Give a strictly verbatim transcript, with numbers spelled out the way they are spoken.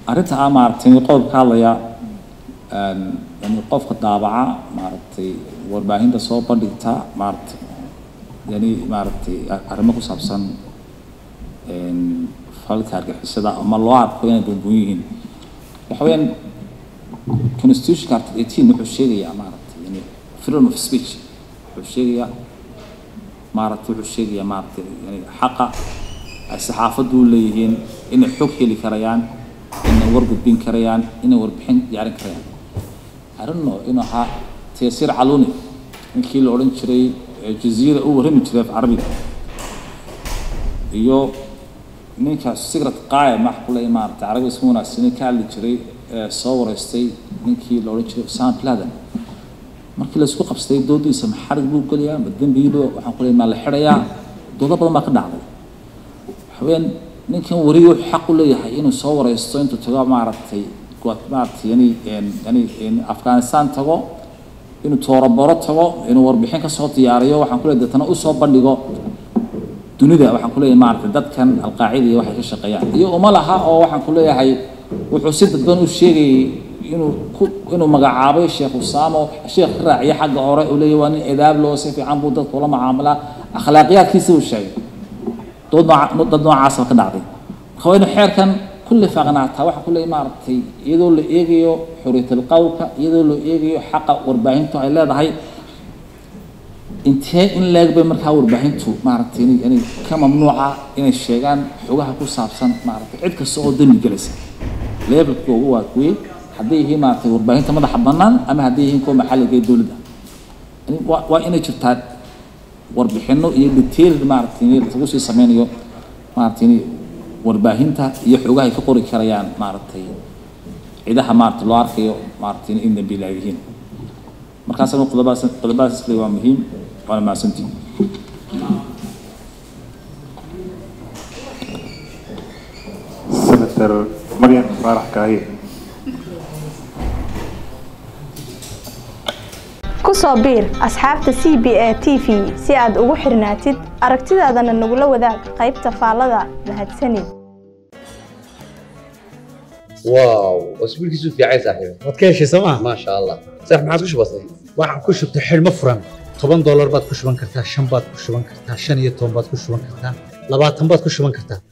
أردت أمارتين قول كاليا يعني قف الطابعة مارتي ورباهين ده صوب بديتا مارت يعني مارتي أرمكو سبسان إن فالك هرجع السدا أما الله عارفين بالبويين وحوين constitution كارت eighteen وحشية يا مارتي يعني freedom of speech وحشية مارتي وحشية مارتي يعني حق الصحافة دوليين إن الحكي اللي كريان إن ورق بين كريان إن ورق بين يعني كريان أرنو إنه ها تيسير علوني إن كيل أورين شري جزيرة أو رمي شري في عربي يو منك سيجرة قاية محقولة إمارة عربي اسمه سنة كالي شري صور استي من كيل أورين شري سان بلادن مركي لسوق بستي دودي سم حرق بو كليا بدين بيلو وحنقول ما الحرية دودا بدل ما كنا عمل حوين ninkan wariyo xaq u leeyahay inuu soo wareysto inta tago maaragtay go'ad maaragtay yani yani in Afghanistan tago inuu toorabaro tago inuu warbixin ka soo diyaariyo waxaan ku leeyahay dadna u soo bandhigo dunida waxaan ku leeyahay maaragtay dadkan alqaacida iyo waxa ka shaqeeyaan iyo uma laha oo waxaan ku leeyahay wuxuu si dadban u sheegay inuu inuu magacaabay Sheekh Usaamo Sheekh raaciye xagga hore u leeyahay waa nin edaab loo si fiican buu dadka la macaamila akhlaaqiyadkiisa u sheegay ضد ضد عاصر كنعطي خوينا حير كان كل فقناتها واحد كل إمارتي يدو اللي يجيو حرية القوكة يدو اللي يجيو حق وربعينتو على هذا هاي انتهاء إن لاج بمركها وربعينتو مارتيني يعني كممنوعة إن الشيغان حوجها كل صابسان مارتي عد كالصعود دم الجلسة ليه بتقول هو كوي هديه هي مارتي وربعينتو ما حبنا أما هديه هي كل محل جاي دولة يعني وإن شفتها warbixino iyo detail maartini lagu sii sameeyo maartini warbaahinta iyo xogaha ay ka qori karayaan maartay ciidaha maartay loo arkayo maartini in dambiilayihiin markaas anu qodobadaas qodobadaas isla waa muhiim waa ma santii senator Mariam Farax Kaaye kusoo biir asxaabta C B A T V si aad ugu xirnaatid aragtidaadana nagula wadaag qaybta faallada mahadsanid واو اسبوعك يسوي في عيسى صاحبي wadkeeshi Soomaa ما شاء الله صح ما عادش بسيط waxaan ku shubtay xilmo furan toban dollar baad ku shuban kartaa shan baad ku shuban kartaa shan iyo toban baad ku shuban kartaa labaatan baad ku shuban kartaa